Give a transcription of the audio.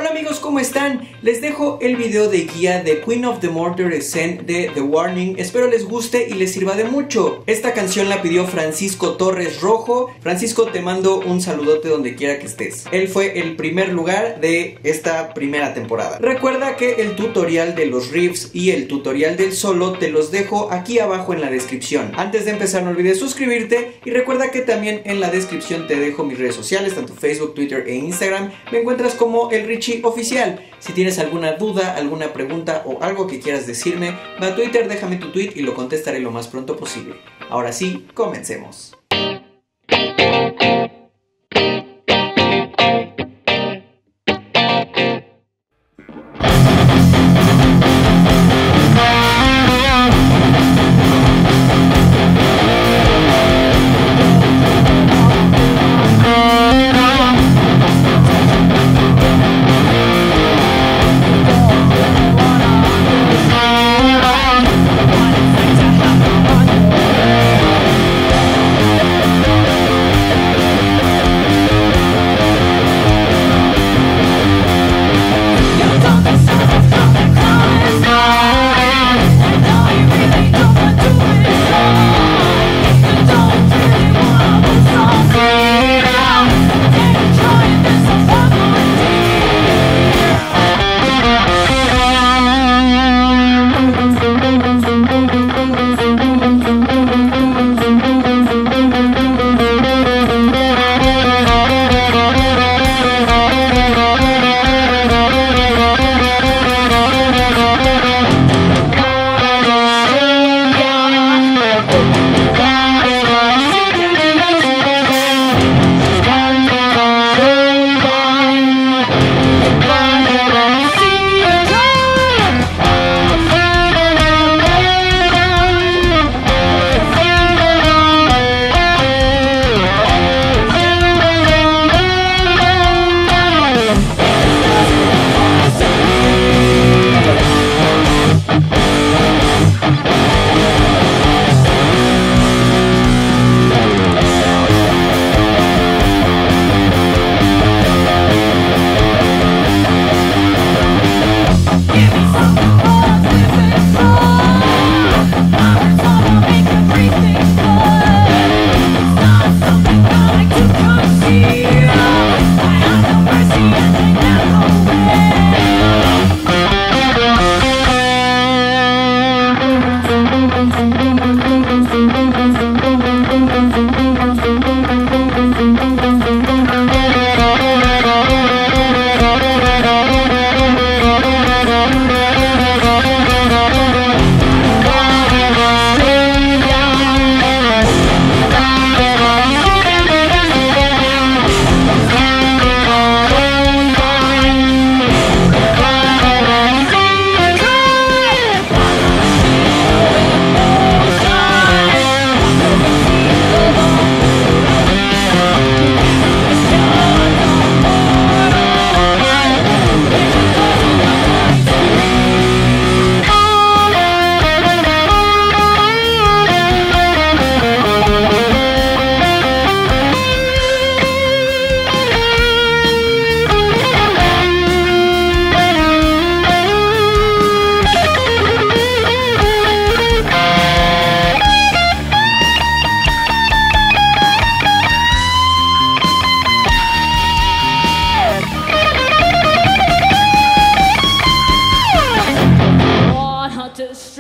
Hola amigos, ¿cómo están? Les dejo el video de guía de Queen of the Murder Scene de The Warning. Espero les guste y les sirva de mucho. Esta canción la pidió Francisco Torres Rojo. Francisco, te mando un saludote donde quiera que estés. Él fue el primer lugar de esta primera temporada. Recuerda que el tutorial de los riffs y el tutorial del solo te los dejo aquí abajo en la descripción. Antes de empezar no olvides suscribirte y recuerda que también en la descripción te dejo mis redes sociales, tanto Facebook, Twitter e Instagram. Me encuentras como el Richie Oficial. Si tienes alguna duda, alguna pregunta o algo que quieras decirme, va a Twitter, déjame tu tweet y lo contestaré lo más pronto posible. Ahora sí, comencemos. Just